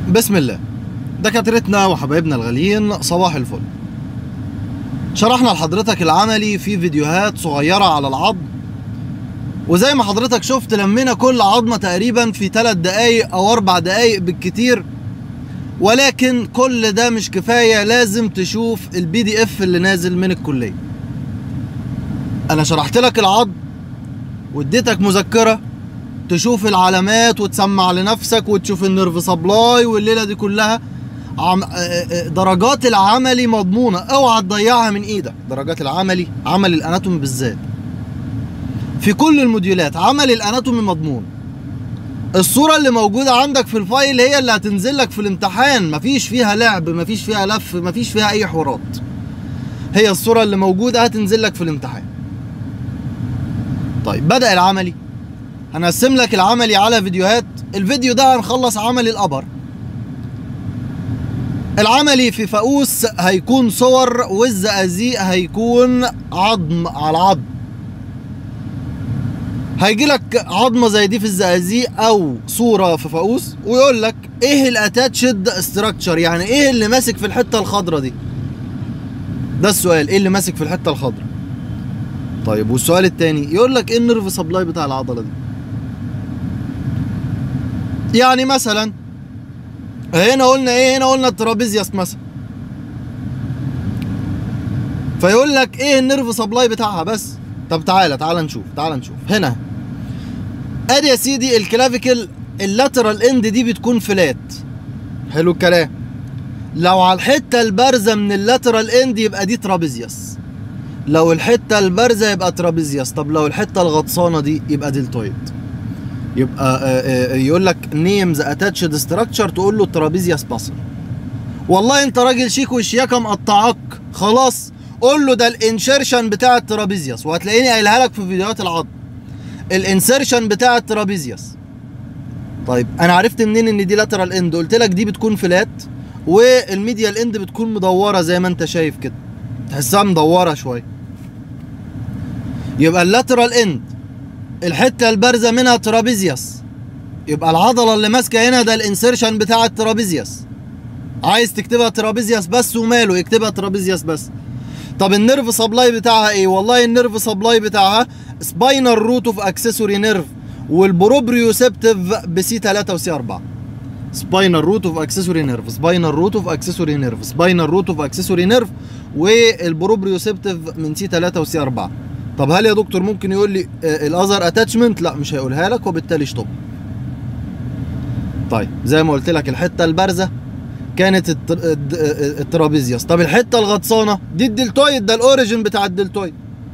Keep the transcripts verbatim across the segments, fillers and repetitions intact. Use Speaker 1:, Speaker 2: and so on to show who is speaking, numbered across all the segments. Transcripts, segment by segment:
Speaker 1: بسم الله. دكاترتنا وحبايبنا الغاليين، صباح الفل. شرحنا لحضرتك العملي في فيديوهات صغيرة على العظم، وزي ما حضرتك شفت لمينا كل عظمة تقريبا في ثلاث دقايق او اربع دقايق بالكتير، ولكن كل ده مش كفاية، لازم تشوف البي دي اف اللي نازل من الكلية. انا شرحت لك العظم واديتك مذكرة تشوف العلامات وتسمع لنفسك وتشوف النيرف سبلاي والليله دي كلها. عم... درجات العملي مضمونه، اوعى تضيعها من ايدك. درجات العملي، عمل الاناتومي بالذات في كل الموديولات، عمل الاناتومي مضمون. الصوره اللي موجوده عندك في الفايل هي اللي هتنزل لك في الامتحان، مفيش فيها لعب، مفيش فيها لف، مفيش فيها اي حوارات. هي الصوره اللي موجوده هتنزل لك في الامتحان. طيب بدأ العملي. هنقسم لك العملي على فيديوهات. الفيديو ده هنخلص عملي الابر. العملي في فاقوس هيكون صور، والزقازيق هيكون عظم على عظم. هيجي لك عظمه زي دي في الزقازيق او صوره في فاقوس ويقول لك ايه الاتاتشد ستراكشر، يعني ايه اللي ماسك في الحته الخضراء دي. ده السؤال، ايه اللي ماسك في الحته الخضراء. طيب والسؤال الثاني يقول لك ايه النيرف سبلاي بتاع العضله دي. يعني مثلا هنا قلنا ايه، هنا قلنا الترابيزيوس مثلا، فيقول لك ايه النيرف سبلاي بتاعها بس. طب تعالى تعالى نشوف، تعالى نشوف هنا. ادي يا سيدي الكلافيكل، اللاترال اند دي بتكون فلات. حلو الكلام. لو على الحته البارزه من اللاترال اند يبقى دي ترابيزيوس، لو الحته البارزه يبقى ترابيزيوس. طب لو الحته الغطسانه دي يبقى دلتويد. يبقى يقول لك نيمز اتاتشد ستراكشر، تقول له ترابيزيوس باسل. والله انت راجل شيك والشياكه مقطعاك، خلاص قول له ده الانشيرشن بتاع الترابيزيوس، وهتلاقيني قايلها لك في فيديوهات العظم. الانسيرشن بتاع الترابيزيوس. طيب انا عرفت منين ان دي لاترال اند؟ قلت لك دي بتكون فلات والميديال اند بتكون مدوره زي ما انت شايف كده، تحسها مدوره شويه. يبقى اللاترال اند الحته البارزه منها ترابيزيوس، يبقى العضله اللي ماسكه هنا ده الانسيرشن بتاع الترابيزيوس. عايز تكتبها ترابيزيوس بس وماله، يكتبها ترابيزيوس بس. طب النيرف سبلاي بتاعها ايه؟ والله النيرف سبلاي بتاعها سباينال روت اوف اكسسوري نيرف والبروبريوسبتيف بسي ثلاثة وسي أربعة. سباينال روت اوف اكسسوري نيرف، سباينال روت اوف اكسسوري نيرف، سباينال روت اوف اكسسوري نيرف، والبروبريوسبتيف من سي ثلاثة وسي أربعة. طب هل يا دكتور ممكن يقول لي الاذر اتاتشمنت؟ لا مش هيقولها لك، وبالتالي اشطب. طيب زي ما قلت لك الحته البارزه كانت الترابيزيوس. طب الحته الغطسانه دي الدلتويد، ده الاوريجن بتاع الدلتويد.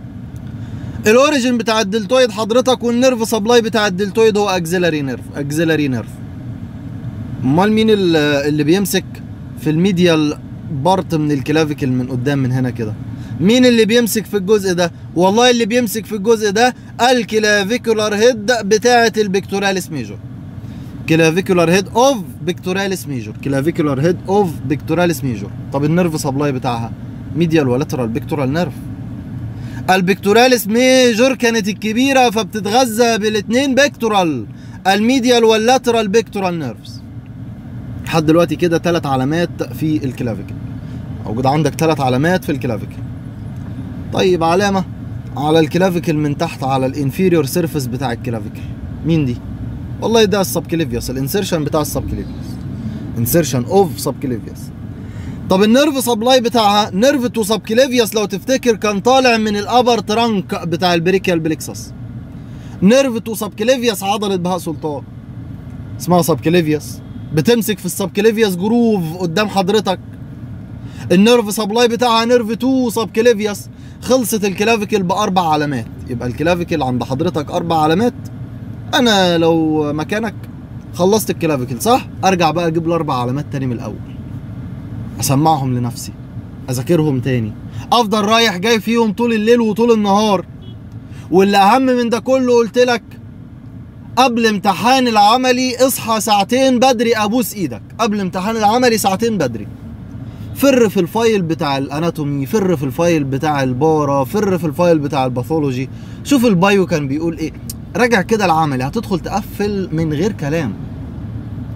Speaker 1: الاوريجن بتاع الدلتويد حضرتك، والنيرف سبلاي بتاع الدلتويد هو اكزيلاري نيرف، اكزيلاري نيرف. امال مين اللي بيمسك في الميديال بارت من الكلافيكل من قدام من هنا كده؟ مين اللي بيمسك في الجزء ده؟ والله اللي بيمسك في الجزء ده الكلافيكولار هيد بتاعة البيكتوراليس ميجور. كلافيكولار هيد اوف بيكتوراليس ميجور، كلافيكولار هيد اوف بيكتوراليس ميجور. طب النيرف سبلاي بتاعها ميديال ولاترال بيكتورال نيرف. البيكتوراليس ميجور كانت الكبيرة فبتتغذى بالاثنين بيكتورال، الميديال واللاترال بيكتورال نيرفز. لحد دلوقتي كده ثلاث علامات في الكلافيكل. موجود عندك ثلاث علامات في الكلافيكل. طيب علامة على الكلافيكل من تحت على الانفيريور سيرفيس بتاع الكلافيكل، مين دي؟ والله ده السبكليفيوس، الانسيرشن بتاع السبكليفيوس، انسيرشن اوف سبكليفيوس. طب النيرف سبلاي بتاعها نيرف تو سبكليفيوس، لو تفتكر كان طالع من الابر ترانك بتاع البريكيال بليكسس. نيرف تو سبكليفيوس عضلة بهاء سلطان اسمها سبكليفيوس، بتمسك في السبكليفيوس جروف قدام حضرتك. النيرف سبلاي بتاعها نيرف تو سبكليفيوس. خلصت الكلافيكل باربع علامات. يبقى الكلافيكل عند حضرتك اربع علامات. انا لو مكانك خلصت الكلافيكل صح، ارجع بقى اجيب الاربع علامات تاني من الاول، اسمعهم لنفسي، اذاكرهم تاني، افضل رايح جاي فيهم طول الليل وطول النهار. واللي اهم من ده كله قلت لك قبل امتحان العملي اصحى ساعتين بدري، ابوس ايدك قبل امتحان العملي ساعتين بدري. فر في الفايل بتاع الاناتومي، فر في الفايل بتاع البارا، فر في الفايل بتاع الباثولوجي، شوف البايو كان بيقول ايه، راجع كده العملي، هتدخل تقفل من غير كلام.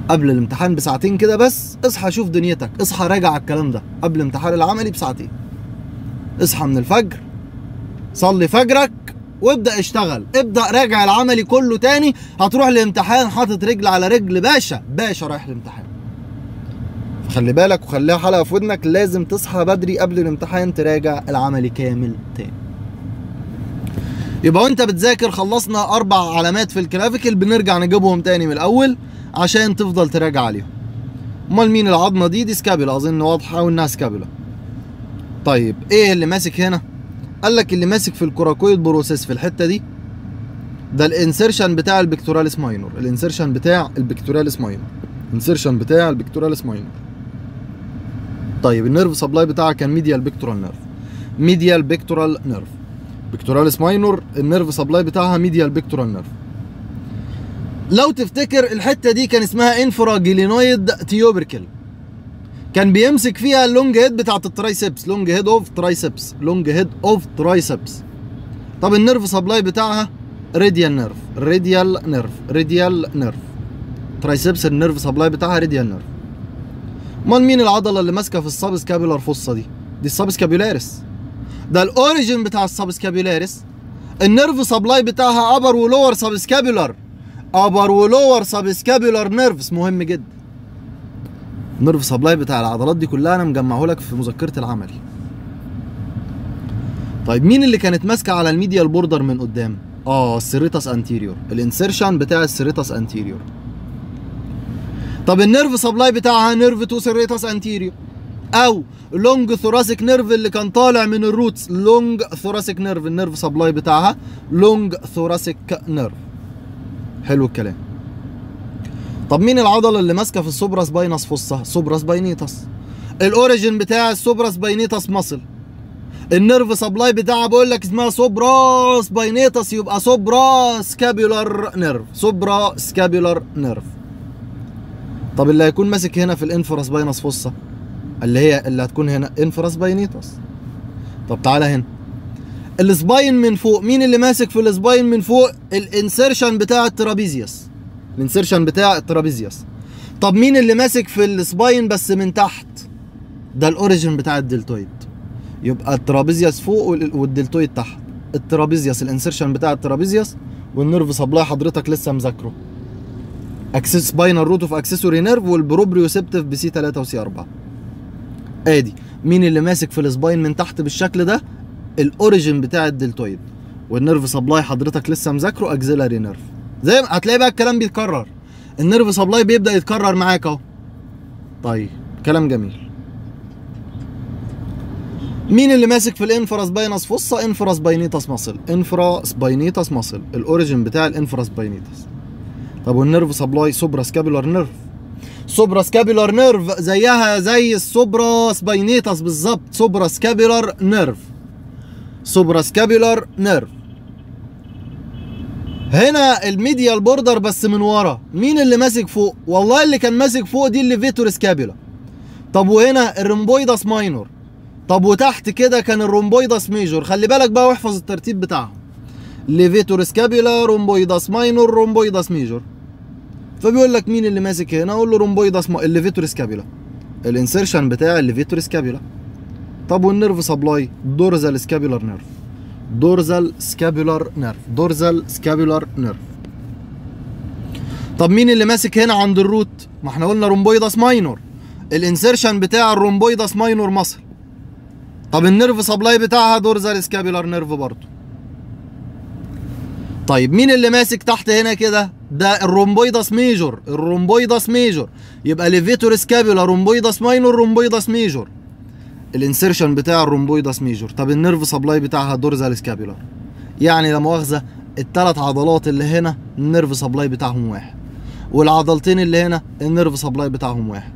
Speaker 1: قبل الامتحان بساعتين كده بس اصحى شوف دنيتك، اصحى راجع على الكلام ده قبل الامتحان العملي بساعتين. اصحى من الفجر، صلي فجرك وابدأ اشتغل، ابدأ راجع العملي كله تاني. هتروح الامتحان حاطط رجل على رجل، باشا باشا رايح الامتحان. خلي بالك وخليها حلقة في ودنك، لازم تصحى بدري قبل الامتحان تراجع العملي كامل تاني. يبقى وانت بتذاكر خلصنا اربع علامات في الكلافيكل، بنرجع نجيبهم تاني من الاول عشان تفضل تراجع عليهم. امال مين العظمه دي؟ دي سكابيولا، اظن واضحه وانها سكابيولا. طيب ايه اللي ماسك هنا؟ قال لك اللي ماسك في الكوراكويد بروسيس في الحته دي ده الانسيرشن بتاع البكتوراليس ماينور، الانسيرشن بتاع البكتوراليس ماينور، الانسيرشن بتاع البكتوراليس ماينور. طيب النيرف سبلاي بتاعها كان ميديال بيكتورال نيرف، ميديال بيكتورال نيرف. بكتوراليس ماينور النيرف سبلاي بتاعها ميديال بيكتورال نيرف. لو تفتكر الحته دي كان اسمها انفرا جلينويد تيوبركل، كان بيمسك فيها اللونج هيد بتاعت الترايسبس، لونج هيد اوف ترايسبس، لونج هيد اوف ترايسبس. طب النيرف سبلاي بتاعها راديال نيرف، راديال نيرف، راديال نيرف. ترايسبس النيرف سبلاي بتاعها راديال نيرف. امال مين العضله اللي ماسكه في السب سكابيولار فوسا دي؟ دي السب سكابيولاريس. ده الاوريجين بتاع السب سكابيولاريس، النيرف سبلاي بتاعها ابر ولور سب سكابيولار، ابر ولور سب سكابيولار نيرفز. مهم جدا. النيرف سبلاي بتاع العضلات دي كلها انا مجمعه لك في مذكره العملي. طيب مين اللي كانت ماسكه على الميديال بوردر من قدام؟ اه السيريتاس انتيريور، الانسيرشن بتاع السيريتاس انتيريور. طب النيرف سبلاي بتاعها نيرف تو سيريتاس انتيريور، او لونج ثوراسيك نيرف اللي كان طالع من الروتس، لونج ثوراسيك نيرف، النيرف سبلاي بتاعها لونج ثوراسيك نيرف. حلو الكلام. طب مين العضله اللي ماسكه في السوبراس باينس فوسا؟ سوبراس باينيتاس. الاوريجين بتاع السوبراس باينيتاس ماسل، النيرف سبلاي بتاعها بقول لك اسمها سوبراس باينيتاس، يبقى سوبرا سكابيولار نيرف، سوبرا سكابيولار نيرف. طب اللي هيكون ماسك هنا في الانفراس باينس فوسا اللي هي اللي هتكون هنا انفراس باينيتاس. طب تعالى هنا السباين من فوق، مين اللي ماسك في السباين من فوق؟ الانسيرشن بتاع الترابيزيوس، الانسيرشن بتاع الترابيزيوس. طب مين اللي ماسك في السباين بس من تحت؟ ده الاوريجين بتاع الدلتويد، يبقى الترابيزيوس فوق والدلتويد تحت. الترابيزيوس الانسيرشن بتاع الترابيزيوس، والنيرف سبلاي حضرتك لسه مذاكره اكسس سباينال روت اوف اكسسوري نيرف، والبروبريوسبتيف بسي ثلاثة وسي أربعة. ادي مين اللي ماسك في السباين من تحت بالشكل ده؟ الاوريجين بتاع الدلتويد، والنيرف سبلاي حضرتك لسه مذاكره اكزيلاري نيرف. زي ما هتلاقي بقى الكلام بيتكرر، النيرف سبلاي بيبدا يتكرر معاك اهو. طيب كلام جميل. مين اللي ماسك في الانفراس باينس فوسا؟ انفراس باينيتاس ماسل، انفراس باينيتاس ماسل، الاوريجين بتاع الانفراس باينيتاس. طب والنيرف سبلاي سوبرا سكابيولار نيرف، سوبرا سكابيولار نيرف زيها زي السوبرا سباينيتاس بالظبط، سوبرا سكابيولار نيرف، سوبرا سكابيولار نيرف. هنا الميديال بوردر بس من ورا، مين اللي ماسك فوق؟ والله اللي كان ماسك فوق دي اللي فيتور سكابيولا. طب وهنا الرومبويداس ماينور. طب وتحت كده كان الرومبويداس ميجور. خلي بالك بقى واحفظ الترتيب بتاعهم، ليفيتور سكابيولا، رومبويداس ماينور، رومبويداس ميجور. فبيقول لك مين اللي ماسك هنا؟ اقول له رومبويداس ما... الليفيتور سكابيولا، الانسيرشن بتاع الليفيتور سكابيولا. طب والنيرف سبلاي دورزال سكابيولار نيرف، دورزال سكابيولار نيرف، دورزال سكابيولار نيرف. طب مين اللي ماسك هنا عند الروت؟ ما احنا قلنا رومبويداس ماينور، الانسيرشن بتاع الرومبويداس ماينور ماسل. طب النيرف سبلاي بتاعها دورزال سكابيولار نيرف برضه. طيب مين اللي ماسك تحت هنا كده؟ ده الرومبويداس ميجور، الرومبويداس ميجور، يبقى ليفيتور سكابيولا، رومبويداس ماينور، رومبويداس ميجور، الانسيرشن بتاع الرومبويداس ميجور. طب النيرف سبلاي بتاعها دورزال سكابيولار. يعني لا مؤاخذه الثلاث عضلات اللي هنا النيرف سبلاي بتاعهم واحد، والعضلتين اللي هنا النيرف سبلاي بتاعهم واحد.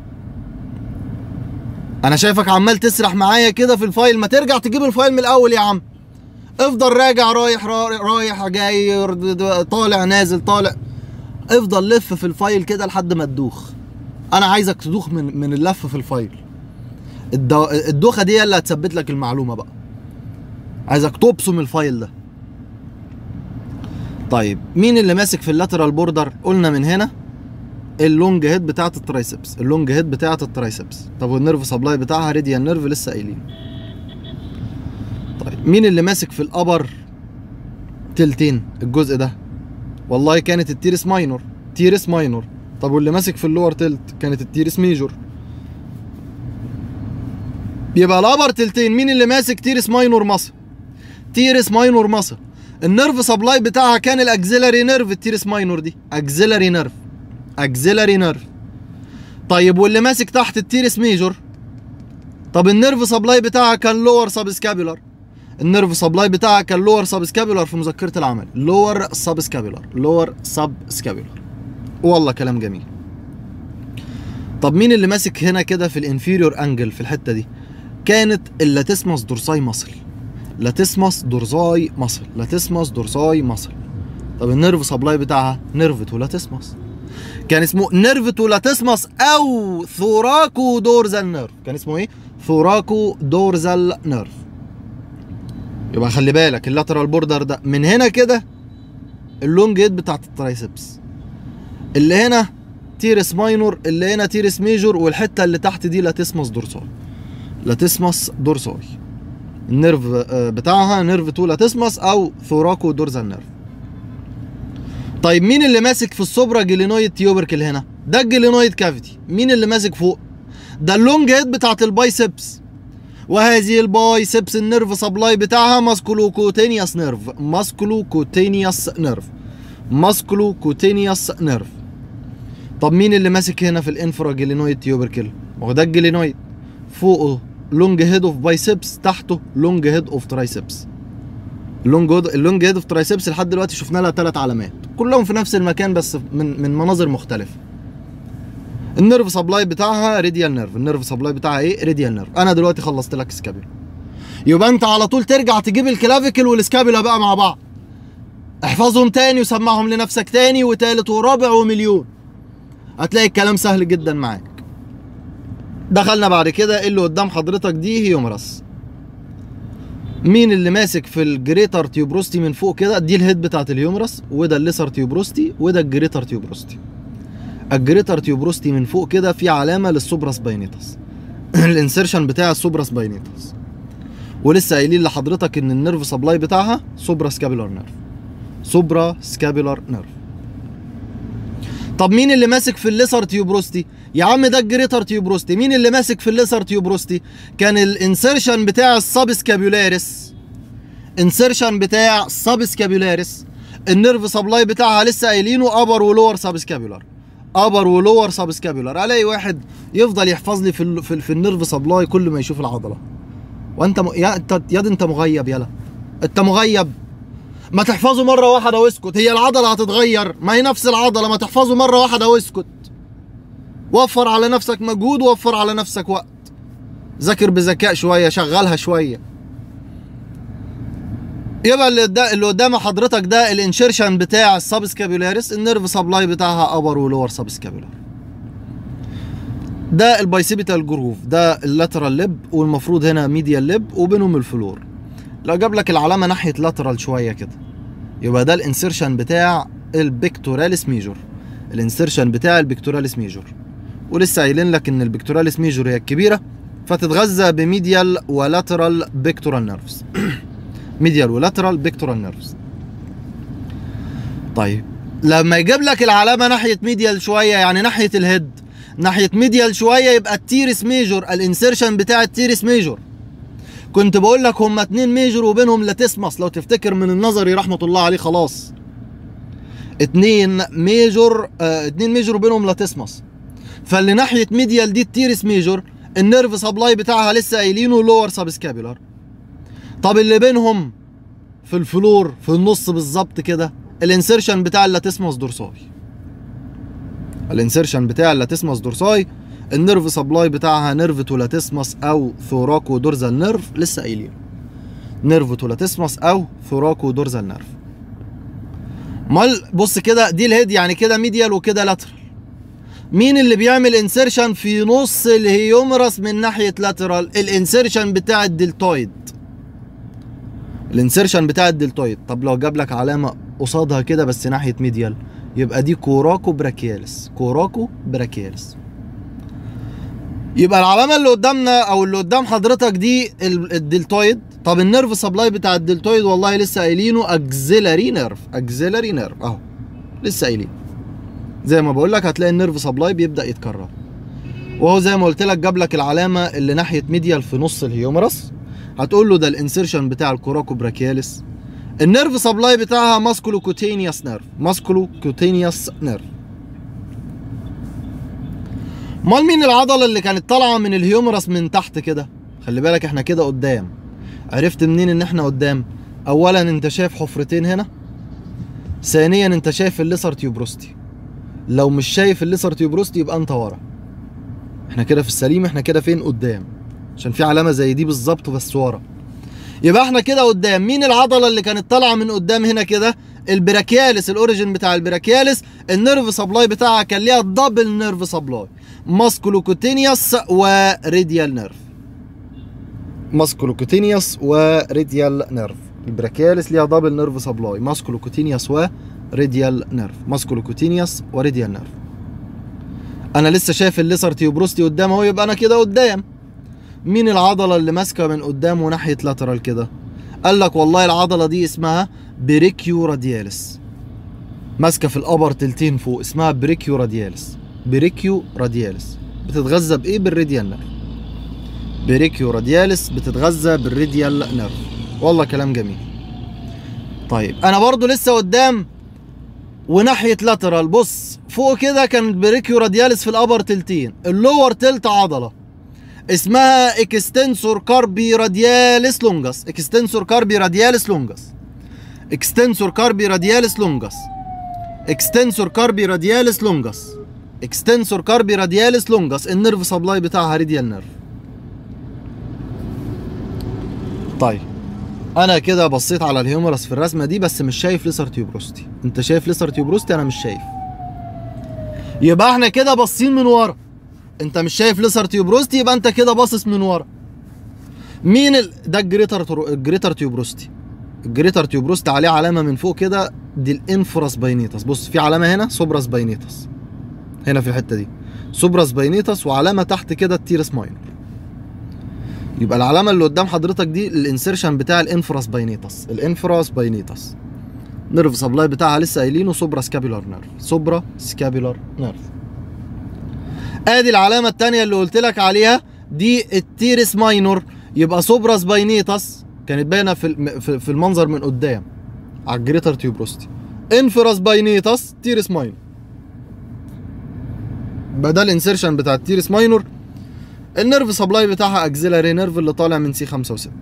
Speaker 1: انا شايفك عمال تسرح معايا كده في الفايل، ما ترجع تجيب الفايل من الاول يا عم. افضل راجع، رايح رايح جاي، طالع نازل طالع، افضل لف في الفايل كده لحد ما تدوخ. انا عايزك تدوخ من من اللف في الفايل. الدو... الدوخه دي هي اللي هتثبت لك المعلومه بقى. عايزك تبصم الفايل ده. طيب مين اللي ماسك في اللاترال بوردر؟ قلنا من هنا اللونج هيد بتاعت الترايسبس، اللونج هيد بتاعت الترايسبس. طب والنيرف سبلاي بتاعها راديال نيرف لسه قايلين. طيب مين اللي ماسك في الابر تلتين الجزء ده؟ والله كانت التيرس ماينور، تيرس ماينور. طب واللي ماسك في اللور تلت كانت التيرس ميجور. يبقى الابر تلتين مين اللي ماسك؟ تيرس ماينور مصر، تيرس ماينور مصر. النيرف سبلاي بتاعها كان الاكزيلاري نيرف، التيرس ماينور دي اكزيلاري نيرف، اكزيلاري نيرف. طيب واللي ماسك تحت التيرس ميجور؟ طب النيرف سبلاي بتاعها كان لور سبسكابيولار، النيرف سبلاي بتاعها كان لور سبسكابيولار في مذكرة العمل، لور سبسكابيولار، لور سبسكابيولار. والله كلام جميل. طب مين اللي ماسك هنا كده في الانفيريور انجل في الحتة دي؟ كانت اللاتيسماس دورساي ماسل، لاتيسماس دورساي ماسل، لاتيسماس دورساي ماسل. طب النيرف سبلاي بتاعها نيرف تو لاتيسماس، كان اسمه نيرف تو لاتيسماس او ثوراكو دورزال نيرف. كان اسمه ايه؟ ثوراكو دورزال نيرف. يبقى خلي بالك اللاترال بوردر ده من هنا كده اللونج هيد بتاعت الترايسبس، اللي هنا تيرس ماينور، اللي هنا تيرس ميجور، والحته اللي تحت دي لاتيسماس دورساي، لاتيسماس دورساي. النيرف بتاعها نيرف تو لاتيسماس او ثوراكو دورزال نيرف. طيب مين اللي ماسك في السوبرا جلينويد تيوبركل هنا؟ ده الجلينويد كافيتي. مين اللي ماسك فوق؟ ده اللونج هيد بتاعت البايسبس. وهذه البايسبس النيرف سبلاي بتاعها ماسكولو كوتينيوس نيرف، ماسكولو كوتينيوس نيرف، ماسكولو كوتينيوس نيرف. طب مين اللي ماسك هنا في الانفرا جلينويد تيوبركل؟ ما هو ده الجلينويد، فوقه لونج هيد اوف بايسبس، تحته لونج هيد اوف ترايسبس. اللونج اللونج هيد اوف ترايسبس لحد دلوقتي شفنا لها ثلاث علامات، كلهم في نفس المكان بس من من مناظر مختلفه. النيرف سبلاي بتاعها راديال نيرف، النيرف سبلاي بتاعها ايه؟ راديال نيرف. انا دلوقتي خلصت لك سكابيلا، يبقى انت على طول ترجع تجيب الكلافيكل والسكابيلا بقى مع بعض، احفظهم تاني وسمعهم لنفسك تاني وتالت ورابع ومليون، هتلاقي الكلام سهل جدا معاك. دخلنا بعد كده اللي قدام حضرتك دي هيومرس. مين اللي ماسك في الجريتر تيوبروستي من فوق كده؟ دي الهيد بتاعت الهيومرس، وده الليسر تيوبروستي، وده الجريتر تيوبروستي. الجريتر تيوبروستي من فوق كده في علامه للسوبراس باينيتاس الانسيرشن بتاع السوبراس باينيتاس. ولسه قايلين لحضرتك ان النيرف سبلاي بتاعها سوبرا سكابيولار نيرف، سوبرا سكابيولار نيرف. طب مين اللي ماسك في الليسر تيوبروستي؟ يا عم ده الجريتر تيوبروستي. مين اللي ماسك في الليسر تيوبروستي؟ كان الانسيرشن بتاع السابسكابيولاريس، انسيرشن بتاع السابسكابيولاريس. النيرف سبلاي بتاعها لسه قايلينه ابر ولور سابسكابيولار، ابر ولور سابسكابيولار. الاقي واحد يفضل يحفظ لي في ال في, ال في النيرف سبلاي كل ما يشوف العضله، وانت م... يا انت يا انت مغيب، يلا انت مغيب. ما تحفظه مره واحده واسكت، هي العضله هتتغير، ما هي نفس العضله، ما تحفظه مره واحده واسكت. وفر على نفسك مجهود، وفر على نفسك وقت، ذاكر بذكاء شويه، شغلها شويه. يبقى اللي ده اللي قدام حضرتك ده الانشيرشن بتاع السابسكابيولاريس، النيرف سبلاي بتاعها ابر ولور سابسكابيولار. ده البايسيبيتال جروف، ده اللاترال ليب، والمفروض هنا ميديال ليب وبينهم الفلور. لو جاب لك العلامه ناحيه لاترال شويه كده يبقى ده الانسيرشن بتاع البيكتوراليس ميجور، الانسيرشن بتاع البيكتوراليس ميجور. ولسه قايلين لك ان البيكتوراليس ميجور هي الكبيره، فتتغذى بميديال ولاترال بيكتورال نيرفز ميديال ولاترال بيكتورال نيرفز. طيب لما يجيب لك العلامه ناحيه ميديال شويه، يعني ناحيه الهيد، ناحيه ميديال شويه، يبقى التيرس ميجور، الانسيرشن بتاع التيرس ميجور. كنت بقول لك هما اتنين ميجور وبينهم لاتيسماس، لو تفتكر من النظري رحمه الله عليه خلاص. اتنين ميجور اه اتنين ميجور وبينهم لاتيسماس. فاللي ناحيه ميديال دي التيرس ميجور، النيرف سبلاي بتاعها لسه قايلينه لور سابسكابيولار. طب اللي بينهم في الفلور في النص بالظبط كده الانسيرشن بتاع اللاتيسماس دورساي، الانسيرشن بتاع اللاتيسماس دورساي. النيرف سبلاي بتاعها نيرف تو لاتيسماس او ثوراكو دورزال نيرف، لسه قايلين نيرف تو لاتيسماس او ثوراكو دورزال نيرف. امال بص كده دي الهيد، يعني كده ميديال وكده لاترال. مين اللي بيعمل انسيرشن في نص الهيومرس من ناحيه لاترال؟ الانسيرشن بتاع الدلتويد، الانسيرشن بتاع الدلتويد. طب لو جاب لك علامه قصادها كده بس ناحيه ميديال يبقى دي كوراكو براكياليس، كوراكو براكياليس. يبقى العلامه اللي قدامنا او اللي قدام حضرتك دي الدلتويد. طب النيرف سبلاي بتاع الدلتويد والله لسه قايلينه اكزيلاري نيرف، اكزيلاري نيرف اهو لسه قايلين. زي ما بقول لك هتلاقي النيرف سبلاي بيبدا يتكرر، وهو زي ما قلت لك جاب لك العلامه اللي ناحيه ميديال في نص الهيومرس، هتقول له ده الانسيرشن بتاع الكوراكو براكياليس. النيرف سبلاي بتاعها ماسكولو كوتينيوس نيرف، ماسكولو كوتينيوس نيرف. امال مين العضله اللي كانت طالعه من الهيومرس من تحت كده؟ خلي بالك احنا كده قدام. عرفت منين ان احنا قدام؟ اولا انت شايف حفرتين هنا، ثانيا انت شايف الليسر تيوبروستي. لو مش شايف الليسر تيوبروستي يبقى انت ورا. احنا كده في السليم، احنا كده فين؟ قدام، عشان في علامه زي دي بالظبط بس ورا. يبقى احنا كده قدام. مين العضله اللي كانت طالعه من قدام هنا كده؟ البراكياليس، الاوريجين بتاع البراكياليس. النيرف سبلاي بتاعها كان ليها دبل نيرف سبلاي، ماسكولوكوتينيوس وريديال نيرف. ماسكولوكوتينيوس وريديال نيرف. البراكياليس ليها دبل نيرف سبلاي، ماسكولوكوتينيوس وريديال نيرف، ماسكولوكوتينيوس وريديال نيرف. انا لسه شايف الليسر تيوبروستي قدام اهو، يبقى انا كده قدام. مين العضله اللي ماسكه من قدام وناحيه لاترال كده؟ قال لك والله العضله دي اسمها بريكيو رادياليس، ماسكه في الابر تلتين فوق، اسمها بريكيو رادياليس. بريكيو رادياليس بتتغذى بايه؟ بالريديال نيرف. بريكيو رادياليس بتتغذى بالريديال نيرف. والله كلام جميل. طيب انا برضو لسه قدام وناحيه لاترال. بص فوق كده كان بريكيو رادياليس في الابر تلتين، اللور تلت عضله اسمها اكستنسور كاربي رادياليس لونجس. اكستنسور كاربي رادياليس لونجس. اكستنسور كاربي رادياليس لونجس. اكستنسور كاربي رادياليس لونجس. اكستنسور كاربي رادياليس لونجس. النيرف سبلاي بتاعها راديال نيرف. طيب انا كده بصيت على الهيومرس في الرسمه دي بس مش شايف ليسر تيوبروستي. انت شايف ليسر تيوبروستي، انا مش شايف. يبقى احنا كده باصين من ورا. انت مش شايف ليسر تيوبروستي يبقى انت كده باصص من ورا. مين ال... ده الجريتر الجريتر تيوبروستي. الجريتر تيوبروستي عليه علامه من فوق كده، دي الانفراس باينيتس. بص في علامه هنا سوبراس باينيتس، هنا في الحته دي سوبراس باينيتس، وعلامه تحت كده التيرس ماينور. يبقى العلامه اللي قدام حضرتك دي الانسيرشن بتاع الانفراس باينيتس. الانفراس باينيتس نيرف سبلاي بتاعها لسه قايلينه سوبرا سكابيولار نيرف. سوبرا سكابيولار نيرف. ادي العلامه الثانيه اللي قلت لك عليها دي التيرس ماينور. يبقى سوبراس باينيتس كانت باينه في في المنظر من قدام على الجريتر تيوبروستي. انفراس باينيتس تيرس ماينور. يبقى ده الانسيرشن بتاع التيرس ماينور. النيرف سبلاي بتاعها اكزيلاري نيرف اللي طالع من سي خمسة وستة.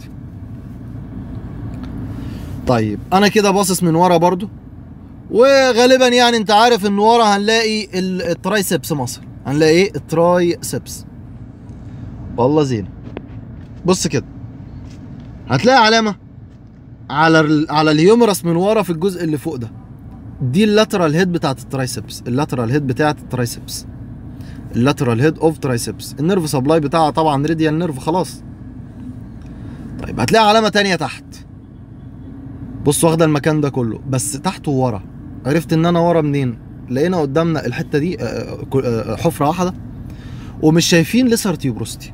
Speaker 1: طيب انا كده باصص من ورا برضو، وغالبا يعني انت عارف ان ورا هنلاقي الترايسبس مصر. هنلاقي ايه؟ الترايسبس. والله زين. بص كده هتلاقي علامه على ال على الهيومرس من ورا في الجزء اللي فوق ده. دي اللاترال هيد بتاعت الترايسبس. اللاترال هيد بتاعت الترايسبس. اللاترال هيد اوف ترايسبس. النيرف سبلاي بتاعها طبعا راديال نيرف خلاص. طيب هتلاقي علامه ثانيه تحت. بص واخده المكان ده كله بس تحت وورا. عرفت ان انا ورا منين؟ لقينا قدامنا الحته دي حفره واحده ومش شايفين ليسر تيوبروستي.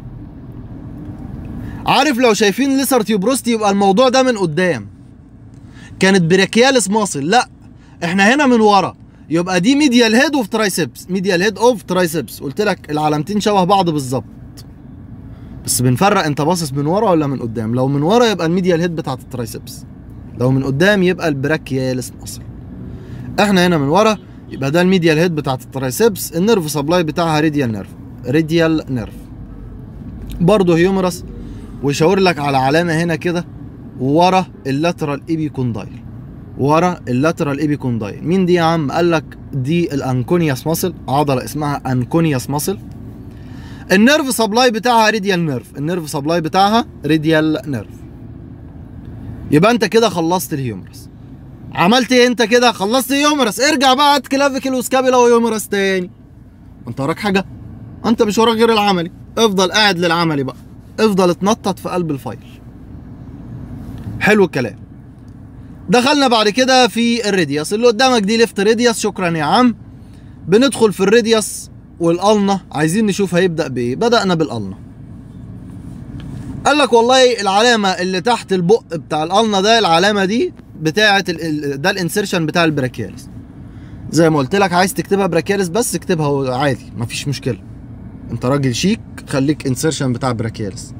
Speaker 1: عارف لو شايفين ليسر تيوبروستي يبقى الموضوع ده من قدام كانت براكياليس ماسل. لا احنا هنا من ورا، يبقى دي ميديال هيد اوف ترايسبس. ميديال هيد اوف ترايسبس. قلت لك العلامتين شبه بعض بالظبط بس بنفرق انت باصص من ورا ولا من قدام. لو من ورا يبقى الميديال هيد بتاعت الترايسبس، لو من قدام يبقى البراكياليس ماسل. احنا هنا من ورا يبقى ده الميديال هيد بتاعت الترايسبس. النيرف سبلاي بتاعها راديال نيرف. راديال نيرف برضه هيومرس، ويشاور لك على علامه هنا كده ورا اللاترال ايبيكوندايل. ورا اللاترال ايبيكوندايل. مين دي يا عم؟ قال لك دي الانكونياس ماسل، عضله اسمها انكونياس ماسل. النيرف سبلاي بتاعها راديال نيرف. النيرف سبلاي بتاعها راديال نيرف. يبقى انت كده خلصت الهيومرس. عملت ايه انت كده؟ خلصت الهيومرس. ارجع بقى هات كلافيكل وسكابيلا وهيومرس تاني. انت وراك حاجه؟ انت مش وراك غير العملي. افضل قاعد للعملي بقى، افضل اتنطط في قلب الفايل. حلو الكلام. دخلنا بعد كده في الراديوس اللي قدامك دي ليفت راديوس. شكرا يا عم. بندخل في الراديوس والالنا، عايزين نشوف هيبدا بايه. بدانا بالالنا. قال لك والله العلامه اللي تحت البق بتاع الالنا ده، العلامه دي بتاعه ال... ده الانسيرشن بتاع البراكياليس. زي ما قلت لك عايز تكتبها براكياليس بس اكتبها عادي مفيش مشكله، انت راجل شيك، خليك انسيرشن بتاع براكياليس.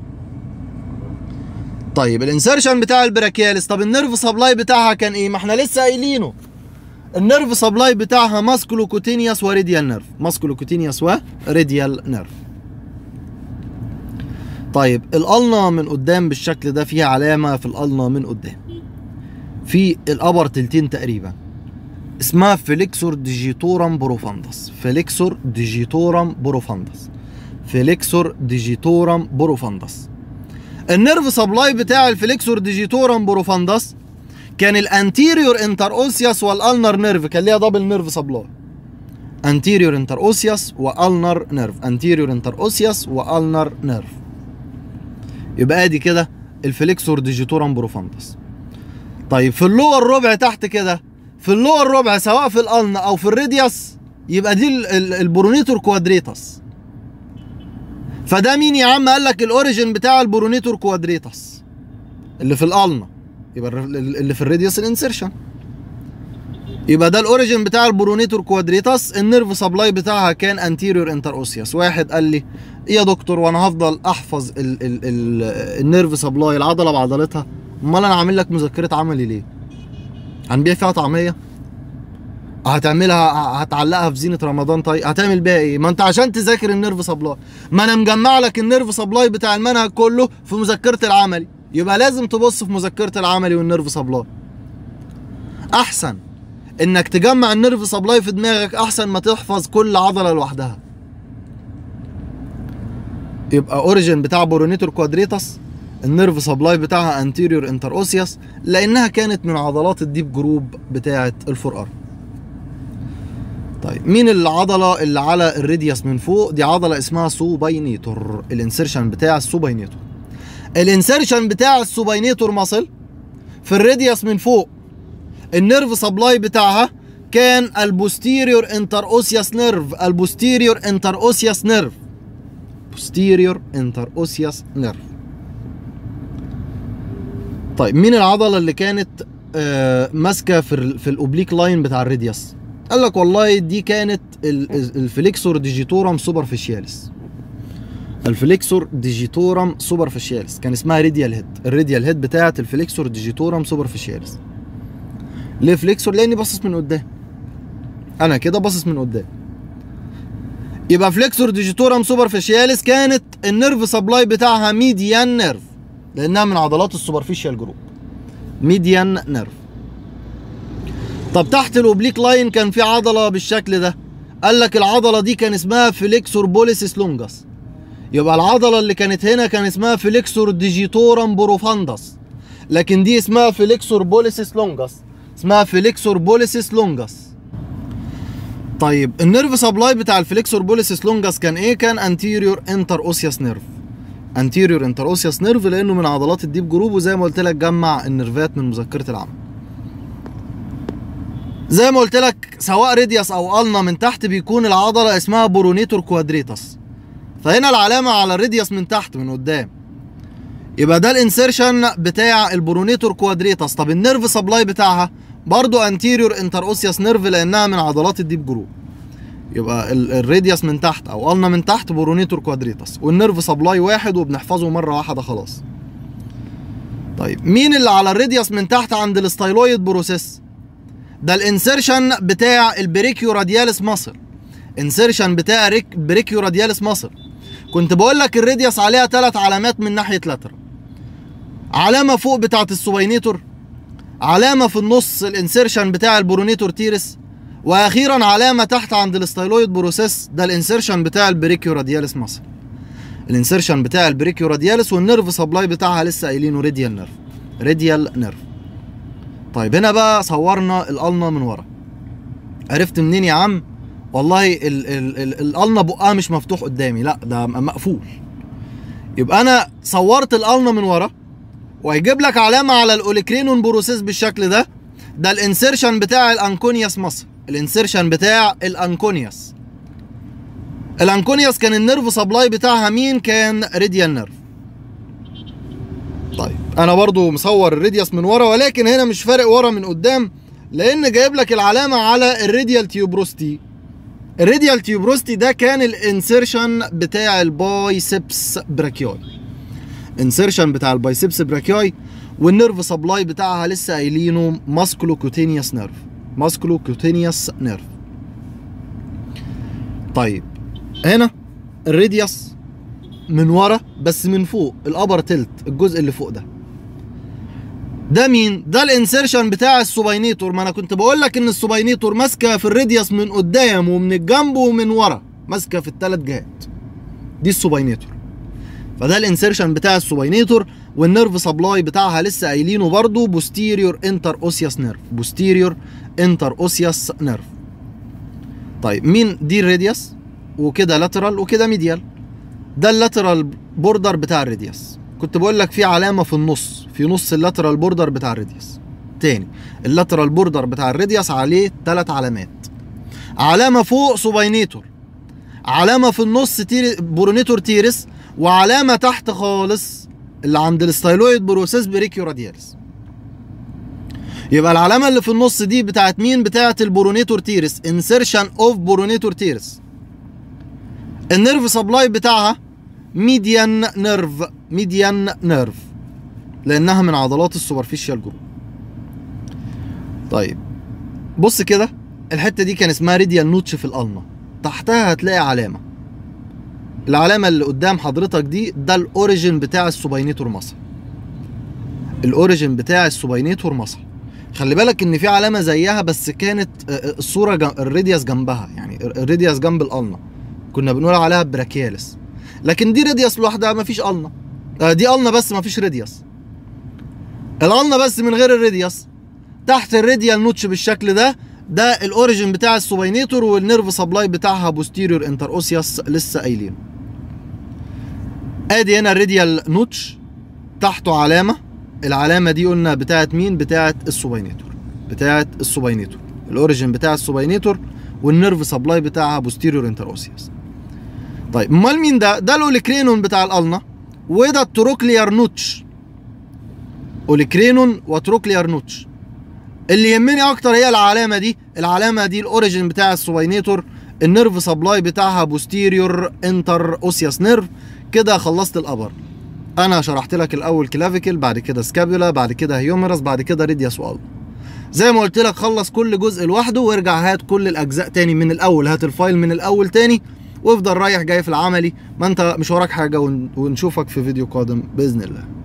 Speaker 1: طيب الانسيرشن بتاع البراكياليس، طب النيرف سبلاي بتاعها كان ايه؟ ما احنا لسه قايلينه. النيرف سبلاي بتاعها ماسكولوكوتينيوس وريديال نيرف، ماسكولوكوتينيوس وريديال نيرف. طيب الالنا من قدام بالشكل ده، فيها علامه في الالنا من قدام في الابر تلتين تقريبا، اسمها فليكسور ديجيتورم بروفاندس. فليكسور ديجيتورم بروفاندس. فليكسور ديجيتورم بروفاندس. النيرف سبلاي بتاع الفليكسور ديجيتورم بروفاندس كان الانتيريور انتر اوسيوس والالنر نيرف، كان ليها دبل نيرف سبلاي. انتيريور انتر اوسيوس والنر نيرف، انتيريور انتر اوسيوس والنر نيرف. يبقى ادي كده الفليكسور ديجيتورم بروفاندس. طيب في اللور ربع تحت كده، في اللور ربع سواء في الالنا او في الراديوس، يبقى دي البرونيتور كوادريتاس. فده مين يا عم؟ قال لك الاوريجين بتاع البرونيتور كوادريتاس اللي في الالنا، يبقى اللي في الراديوس الانسيرشن. يبقى ده الاوريجين بتاع البرونيتور كوادريتاس. النيرف سبلاي بتاعها كان انتيريور انتر اوسيوس. واحد قال لي ايه يا دكتور وانا هفضل احفظ ال ال ال النيرف سبلاي العضله بعضلتها؟ امال انا عامل لك مذكره عملي ليه؟ هنبيع فيها طعميه؟ هتعملها هتعلقها في زينه رمضان؟ طيب هتعمل بيها ايه؟ ما انت عشان تذاكر النيرف سبلاي، ما انا مجمع لك النيرف سبلاي بتاع المنهج كله في مذكره العملي، يبقى لازم تبص في مذكره العملي والنيرف سبلاي. احسن انك تجمع النيرف سبلاي في دماغك احسن ما تحفظ كل عضله لوحدها. يبقى اوريجين بتاع برونيتور كوادريتاس، النيرف سبلاي بتاعها انتيريور انتر اوسيوس، لانها كانت من عضلات الديب جروب بتاعه الفور ارم. طيب مين العضله اللي على الراديوس من فوق؟ دي عضله اسمها سوباينيتور. الانسيرشن بتاع السوباينيتور، الانسيرشن بتاع السوباينيتور ماسل في الراديوس من فوق، النيرف سبلاي بتاعها كان البوستيريور انتر اوسيوس نيرف. البوستيريور انتر اوسيوس نيرف. بوستيريور انتر اوسيوس نيرف. طيب مين العضله اللي كانت آه ماسكه في في الاوبليك لاين بتاع الراديوس؟ قال لك والله دي كانت الفليكسور ديجيتورم سوبرفيشياليس. الفليكسور ديجيتورم سوبرفيشياليس كان اسمها راديال هيد. الراديال هيد بتاعه الفليكسور ديجيتورم سوبرفيشياليس. ليه فليكسور؟ لاني باصص من قدام، انا كده باصص من قدام. يبقى فليكسور ديجيتورم سوبرفيشياليس كانت النيرف سبلاي بتاعها ميديان نيرف، لانها من عضلات السوبرفيشيال جروب. ميديان نيرف. طب تحت الاوبليك لاين كان في عضله بالشكل ده، قال لك العضله دي كان اسمها فليكسور بوليسيس لونجاس. يبقى العضله اللي كانت هنا كان اسمها فليكسور ديجيتورم بروفاندس، لكن دي اسمها فليكسور بوليسيس لونجاس، اسمها فليكسور بوليسيس لونجاس. طيب النيرف سبلاي بتاع الفليكسور بوليسيس لونجاس كان ايه؟ كان انتيريور انتر اوسيوس نيرف. انتيريور انتر اوسيوس نيرف لانه من عضلات الديب جروب، وزي ما قلت لك جمع النيرفات من مذكره العمل. زي ما قلت لك سواء راديوس او النا من تحت بيكون العضله اسمها برونيتور كوادريتاس. فهنا العلامه على الراديوس من تحت من قدام، يبقى ده الانسيرشن بتاع البرونيتور كوادريتاس. طب النيرف سبلاي بتاعها برضو انتيريور انتر اوسيوس نيرف لانها من عضلات الديب جروب. يبقى الراديوس من تحت او النا من تحت برونيتور كوادريتاس، والنيرف سبلاي واحد وبنحفظه مره واحده خلاص. طيب مين اللي على الراديوس من تحت عند الستايلويد بروسيس؟ ده الانسيرشن بتاع البريكيو رادياليس ماسل. انسيرشن بتاع بريكيو رادياليس ماسل. كنت بقول لك الراديوس عليها ثلاث علامات من ناحيه لاترال. علامه فوق بتاعه السوباينيتور، علامه في النص الانسيرشن بتاع البرونيتور تيرس، واخيرا علامه تحت عند الستايلويد بروسيس. ده الانسيرشن بتاع البريكيو رادياليس ماسل. الانسيرشن بتاع البريكيو رادياليس، والنيرف سبلاي بتاعها لسه قايلينه راديال نيرف. راديال نيرف. طيب هنا بقى صورنا الالنا من ورا. عرفت منين يا عم؟ والله الالنا بقها مش مفتوح قدامي، لا ده مقفول. يبقى انا صورت الالنا من ورا وهيجيب لك علامه على الاوليكرينون بروسيس بالشكل ده. ده الانسيرشن بتاع الانكونياس مصر، الانسيرشن بتاع الانكونياس. الانكونياس كان النيرف سبلاي بتاعها مين؟ كان ريديال نيرف. طيب انا برضو مصور الريدياس من ورا، ولكن هنا مش فارق ورا من قدام، لان جايب لك العلامه على الريديال تيوبروستي. الريديال تيوبروستي ده كان الانسيرشن بتاع البايسبس براكيوي، انسيرشن بتاع البايسبس براكيوي، والنيرف سبلاي بتاعها لسه قايلينه ماسكولو كوتينيوس نيرف، ماسكولو كوتينيوس نيرف. طيب هنا الريدياس من ورا بس من فوق الابر تلت، الجزء اللي فوق ده ده مين؟ ده الانسيرشن بتاع السوباينيتور. ما انا كنت بقول لك ان السوباينيتور ماسكه في الريدياس من قدام ومن الجنب ومن ورا، ماسكه في الثلاث جهات، دي السوباينيتور. فده الانسيرشن بتاع السوباينيتور، والنيرف سبلاي بتاعها لسه قايلينه برضو بوستيريور انتر اوسياس نيرف، بوستيريور انتر اوسياس نيرف. طيب مين دي؟ الريدياس، وكده لاترال وكده ميديال. ده اللاترال بوردر بتاع الريدياس، كنت بقول لك في علامه في النص، في نص اللاترال بوردر بتاع الريدياس. تاني اللاترال بوردر بتاع الريدياس عليه ثلاث علامات، علامه فوق سوباينيتور، علامه في النص تيري برونيتور تيرس، وعلامه تحت خالص اللي عند الستايلويد بروسيس بريكيو رادياليس. يبقى العلامه اللي في النص دي بتاعت مين؟ بتاعت البرونيتور تيرس، انسيرشن اوف برونيتور تيرس. النيرف سبلاي بتاعها ميديان نيرف، ميديان نيرف، لانها من عضلات السوبرفيشال جروب. طيب بص كده، الحته دي كان اسمها ريديال نوتش في الالنا، تحتها هتلاقي علامه، العلامه اللي قدام حضرتك دي ده الاوريجين بتاع السوباينيتور ماسل، الاوريجين بتاع السوباينيتور ماسل. خلي بالك ان في علامه زيها بس كانت الصوره جم... الريدياس جنبها، يعني الريدياس جنب الالنا كنا بنقول عليها براكياليس، لكن دي ريدياس لوحدها مفيش النا، دي النا بس مفيش ريدياس، الالنا بس من غير الريدياس. تحت الريديال نوتش بالشكل ده، ده الاوريجين بتاع السوباينيتور، والنيرف سبلاي بتاعها بوستيريور انتر اوسياس لسه قايلين. ادي هنا الريديال نوتش تحته علامه، العلامه دي قلنا بتاعت مين؟ بتاعت السوباينيتور، بتاعت السوباينيتور، الاوريجين بتاع السوباينيتور، والنيرف سبلاي بتاعها بوستيريور انتر اوسياس. طيب امال مين ده؟ ده الاوليكرينون بتاع الالنا، وده التروكليار نوتش، اوليكرينون وتروكليار نوتش. اللي يهمني اكتر هي العلامه دي، العلامه دي الاوريجين بتاع السوباينيتور، النيرف سبلاي بتاعها بوستيريور انتر اوسياس نيرف. كده خلصت الابر. انا شرحت لك الاول كلافيكل، بعد كده سكابيولا، بعد كده هيوميرس، بعد كده ريدياس والنا. زي ما قلت لك خلص كل جزء لوحده وارجع هات كل الاجزاء تاني من الاول، هات الفايل من الاول تاني وافضل رايح جاي في العملي، ما انت مش وراك حاجه. ونشوفك في فيديو قادم باذن الله.